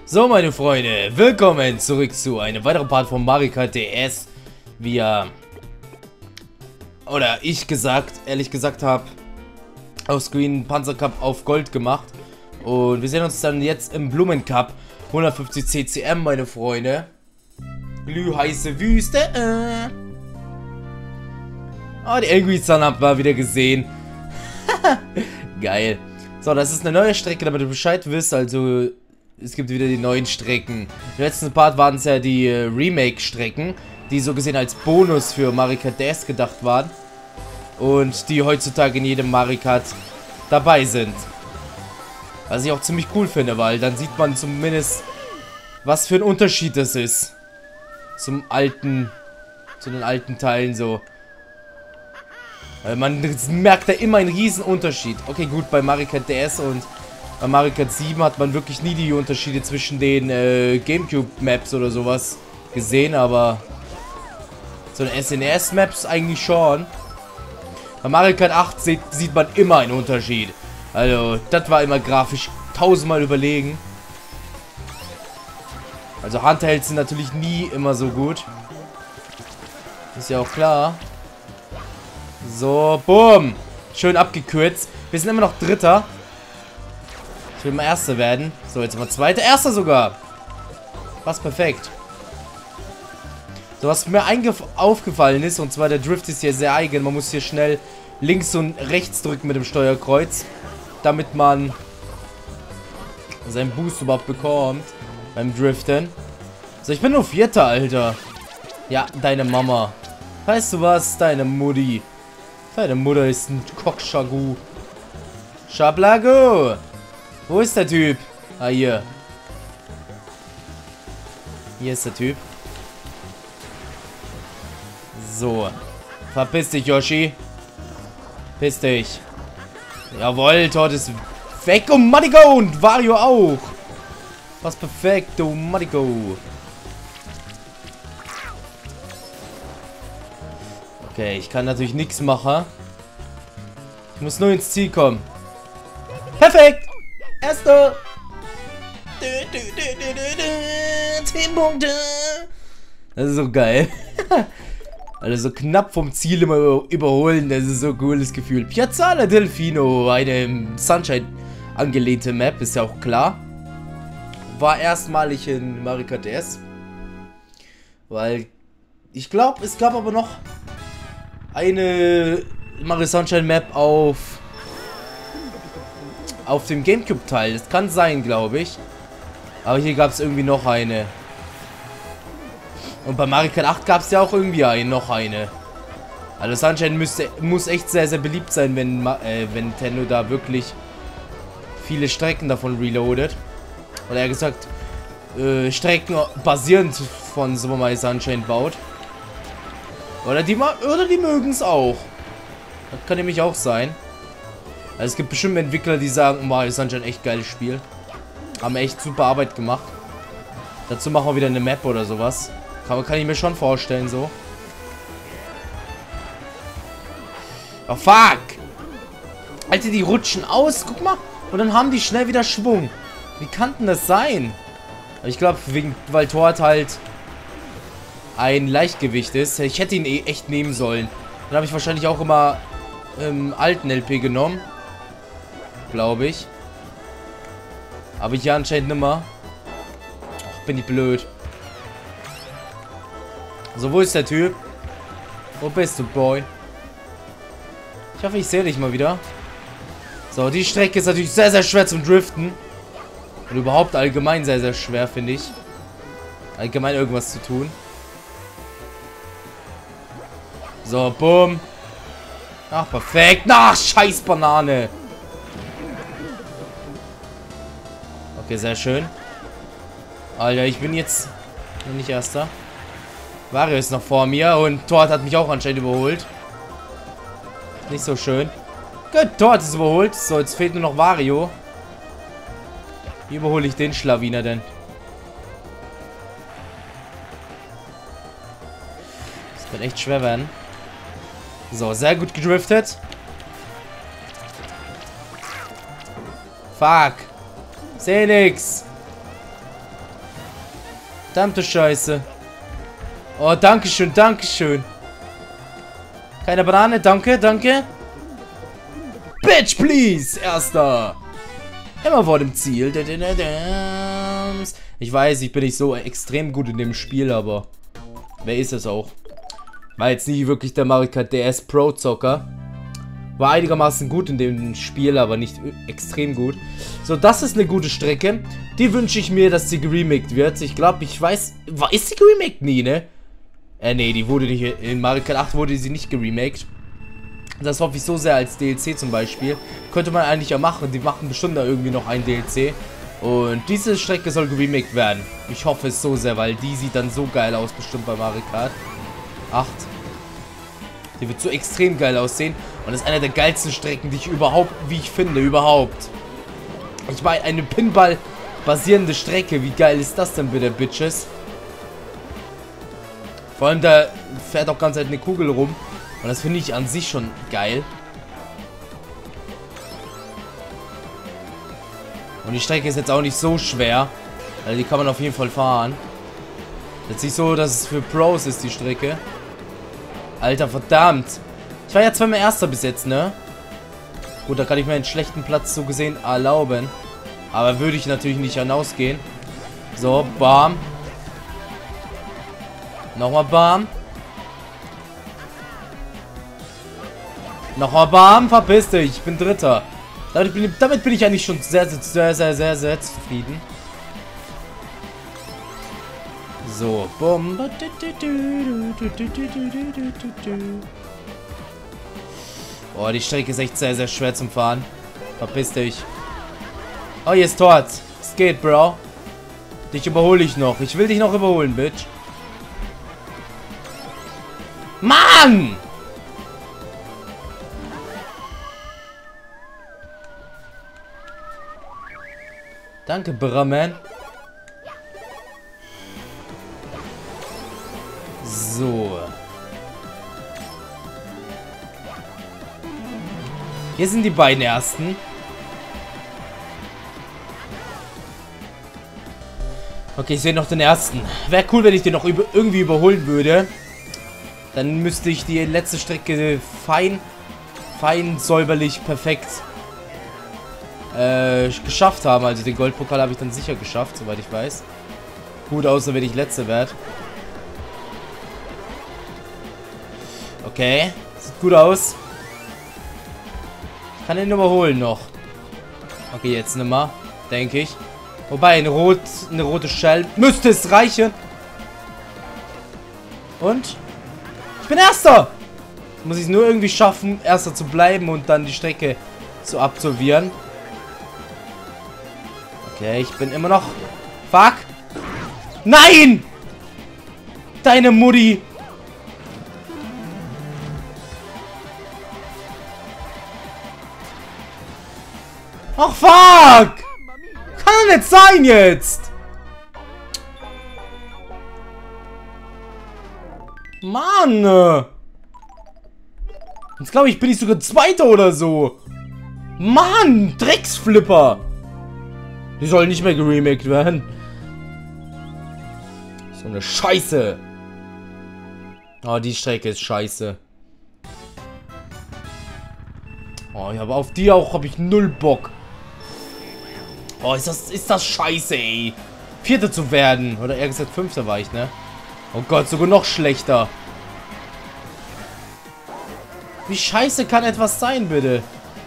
So, meine Freunde, willkommen zurück zu einem weiteren Part von Mario Kart DS. Ehrlich gesagt habe, auf Screen Panzer Cup auf Gold gemacht. Und wir sehen uns dann jetzt im Blumen Cup 150 CCM, meine Freunde. Glühheiße Wüste. Die Angry Sun habt ihr wieder gesehen. Geil. So, das ist eine neue Strecke, damit du Bescheid wisst. Also, es gibt wieder die neuen Strecken. Im letzten Part waren es ja die Remake-Strecken, die so gesehen als Bonus für Mario Kart DS gedacht waren. Und die heutzutage in jedem Mario Kart dabei sind. Was ich auch ziemlich cool finde, weil dann sieht man zumindest, was für ein Unterschied das ist. Zu den alten Teilen so. Weil man merkt da immer einen riesen Unterschied. Okay, gut, bei Mario Kart DS und bei Mario Kart 7 hat man wirklich nie die Unterschiede zwischen den Gamecube-Maps oder sowas gesehen, aber so eine SNES-Maps eigentlich schon. Bei Mario Kart 8 sieht man immer einen Unterschied. Also, das war immer grafisch tausendmal überlegen. Also, Handhelds sind natürlich nie immer so gut. Ist ja auch klar. So, boom. Schön abgekürzt. Wir sind immer noch Dritter. Ich will mal Erster werden. So, jetzt mal Zweiter. Erster sogar. Fast perfekt. So, was mir aufgefallen ist, und zwar der Drift ist hier sehr eigen. Man muss hier schnell links und rechts drücken mit dem Steuerkreuz, damit man seinen Boost überhaupt bekommt beim Driften. So, ich bin nur Vierter, Alter. Ja, deine Mama. Weißt du was? Deine Mutti. Deine Mutter ist ein Kokschagu. Schablago. Wo ist der Typ? Ah, hier. Hier ist der Typ. So. Verpiss dich, Yoshi. Piss dich. Jawohl, Todd ist weg. Oh, Madigo. Und Wario auch. Fast perfekt, oh, Madigo. Okay, ich kann natürlich nichts machen. Ich muss nur ins Ziel kommen. Perfekt! Erster! 10 Punkte! Das ist so geil. Also so knapp vom Ziel immer überholen, das ist so ein cooles Gefühl. Piazzale Delfino, eine Sunshine angelehnte Map, ist ja auch klar. War erstmalig in Mario Kart DS. Weil, ich glaube, es gab aber noch eine Mario Sunshine Map auf dem Gamecube Teil. Das kann sein, glaube ich. Aber hier gab es irgendwie noch eine. Und bei Mario Kart 8 gab es ja auch irgendwie noch eine. Also Sunshine muss echt sehr, sehr beliebt sein, wenn Nintendo da wirklich viele Strecken davon reloadet. Oder eher gesagt, Strecken basierend von Super Mario Sunshine baut. Oder die mögen es auch. Das kann nämlich auch sein. Also es gibt bestimmt Entwickler, die sagen, Mario Sunshine echt geiles Spiel. Haben echt super Arbeit gemacht. Dazu machen wir wieder eine Map oder sowas. Kann ich mir schon vorstellen, so. Oh, fuck! Alter, die rutschen aus, guck mal. Und dann haben die schnell wieder Schwung. Wie kann denn das sein? Ich glaube, weil Todd halt ein Leichtgewicht ist. Ich hätte ihn echt nehmen sollen. Dann habe ich wahrscheinlich auch immer alten LP genommen. Glaube ich. Aber ich ja anscheinend nimmer. Ach, bin ich blöd. So, wo ist der Typ? Wo bist du, Boy? Ich hoffe, ich sehe dich mal wieder. So, die Strecke ist natürlich sehr, sehr schwer zum Driften. Und überhaupt allgemein sehr, sehr schwer, finde ich. Allgemein irgendwas zu tun. So, bumm. Ach, perfekt. Ach, scheiß Banane. Okay, sehr schön. Alter, ich bin jetzt nicht Erster. Wario ist noch vor mir und Todd hat mich auch anscheinend überholt. Nicht so schön. Gut, Todd ist überholt. So, jetzt fehlt nur noch Wario. Wie überhole ich den Schlawiner denn? Das wird echt schwer werden. So, sehr gut gedriftet. Fuck. Seh nix. Verdammte Scheiße. Oh, dankeschön, dankeschön. Keine Banane, danke, danke. Bitch, please. Erster. Immer vor dem Ziel. Ich weiß, ich bin nicht so extrem gut in dem Spiel, aber wer ist es auch? War jetzt nicht wirklich der Mario Kart DS Pro Zocker. War einigermaßen gut in dem Spiel, aber nicht extrem gut. So, das ist eine gute Strecke. Die wünsche ich mir, dass sie geremaked wird. Ich glaube, ich weiß... Ist sie geremaked? Nie, ne? Nee, die wurde nicht... In Mario Kart 8 wurde sie nicht geremaked. Das hoffe ich so sehr als DLC zum Beispiel. Könnte man eigentlich ja machen. Die machen bestimmt da irgendwie noch ein DLC. Und diese Strecke soll geremaked werden. Ich hoffe es so sehr, weil die sieht dann so geil aus, bestimmt bei Mario Kart 8. Die wird so extrem geil aussehen. Und das ist eine der geilsten Strecken, die ich überhaupt, wie ich finde, überhaupt. Ich meine, eine Pinball-basierende Strecke. Wie geil ist das denn bitte, Bitches? Vor allem, da fährt auch ganz halt eine Kugel rum. Und das finde ich an sich schon geil. Und die Strecke ist jetzt auch nicht so schwer. Also die kann man auf jeden Fall fahren. Jetzt nicht so, dass es für Pros ist, die Strecke. Alter, verdammt. Ich war ja zweimal Erster bis jetzt, ne? Gut, da kann ich mir einen schlechten Platz so gesehen erlauben. Aber würde ich natürlich nicht hinausgehen. So, bam. Nochmal bam. Nochmal bam, verpiss dich. Ich bin Dritter. Damit bin ich eigentlich schon sehr zufrieden. So, bumm. Oh, die Strecke ist echt sehr schwer zum Fahren. Verpiss dich. Oh, hier ist Tort. Es geht, Bro. Dich überhole ich noch. Ich will dich noch überholen, Bitch. Mann! Danke, Bramman. So. Hier sind die beiden Ersten. Okay, ich sehe noch den Ersten. Wäre cool, wenn ich den noch irgendwie überholen würde. Dann müsste ich die letzte Strecke fein säuberlich perfekt geschafft haben. Also den Goldpokal habe ich dann sicher geschafft, soweit ich weiß. Gut, außer wenn ich Letzter werde. Okay, sieht gut aus. Ich kann ihn überholen noch. Okay, jetzt nicht mehr, denke ich. Wobei, eine rote Shell müsste es reichen. Und? Ich bin Erster! Jetzt muss ich es nur irgendwie schaffen, Erster zu bleiben und dann die Strecke zu absolvieren. Okay, ich bin immer noch... Fuck! Nein! Deine Mutti! Ach, fuck! Kann doch nicht sein jetzt! Mann! Jetzt glaube ich, bin ich sogar Zweiter oder so. Mann! Drecksflipper! Die sollen nicht mehr geremaked werden. So eine Scheiße. Oh, die Strecke ist scheiße. Oh, ja, aber auf die auch habe ich null Bock. Oh, ist das scheiße, ey. Vierter zu werden. Oder eher gesagt Fünfter war ich, ne? Oh Gott, sogar noch schlechter. Wie scheiße kann etwas sein, bitte?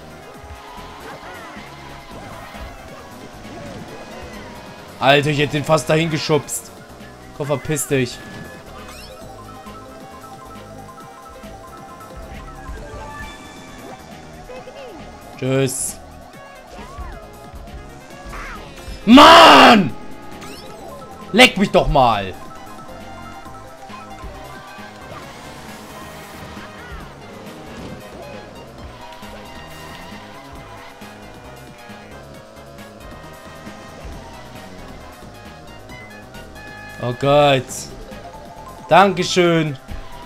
Alter, ich hätte den fast dahin geschubst. Komm, verpiss dich. Tschüss. Mann! Leck mich doch mal. Oh Gott. Dankeschön.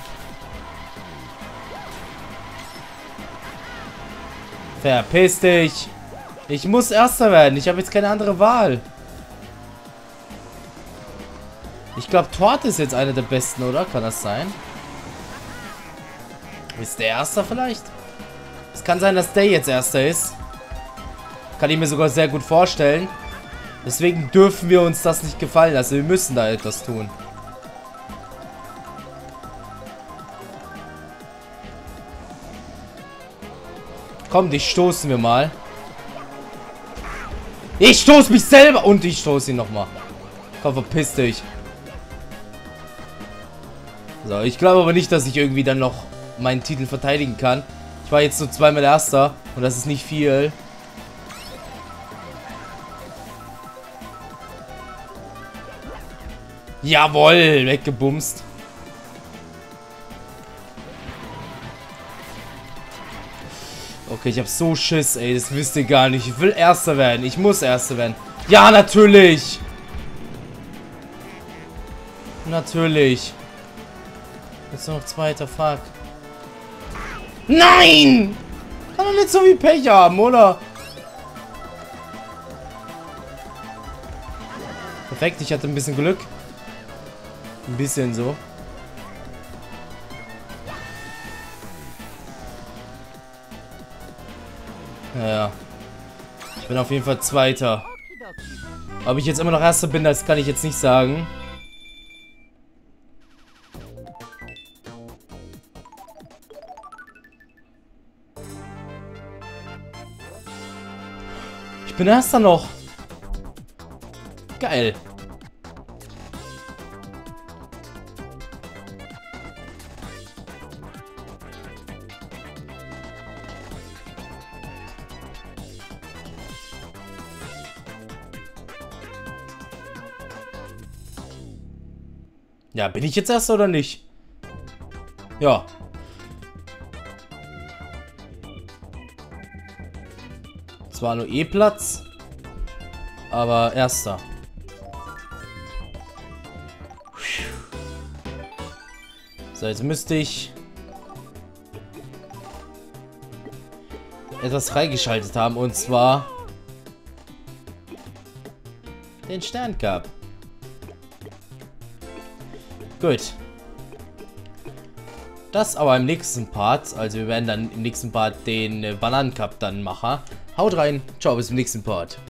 Verpiss dich. Ich muss Erster werden. Ich habe jetzt keine andere Wahl. Ich glaube, Torte ist jetzt einer der besten, oder? Kann das sein? Ist der Erster vielleicht? Es kann sein, dass der jetzt Erster ist. Kann ich mir sogar sehr gut vorstellen. Deswegen dürfen wir uns das nicht gefallen lassen. Wir müssen da etwas tun. Komm, dich stoßen wir mal. Ich stoß mich selber. Und ich stoß ihn nochmal. Komm, verpiss dich. So, ich glaube aber nicht, dass ich irgendwie dann noch meinen Titel verteidigen kann. Ich war jetzt so zweimal Erster. Und das ist nicht viel. Jawohl, weggebumst. Okay, ich hab so Schiss, ey. Das wisst ihr gar nicht. Ich will Erster werden. Ich muss Erster werden. Ja, natürlich. Natürlich. Jetzt nur noch Zweiter, fuck. Nein! Kann doch nicht so viel Pech haben, oder? Perfekt, ich hatte ein bisschen Glück. Ein bisschen so. Ja. Ich bin auf jeden Fall Zweiter. Ob ich jetzt immer noch Erster bin, das kann ich jetzt nicht sagen. Ich bin Erster noch. Geil. Ja, bin ich jetzt Erster oder nicht? Ja. Zwar nur E-Platz, aber Erster. So, jetzt müsste ich etwas freigeschaltet haben, und zwar den Sterncup. Gut. Das aber im nächsten Part. Also wir werden dann im nächsten Part den Bananencup dann machen. Haut rein. Ciao, bis zum nächsten Part.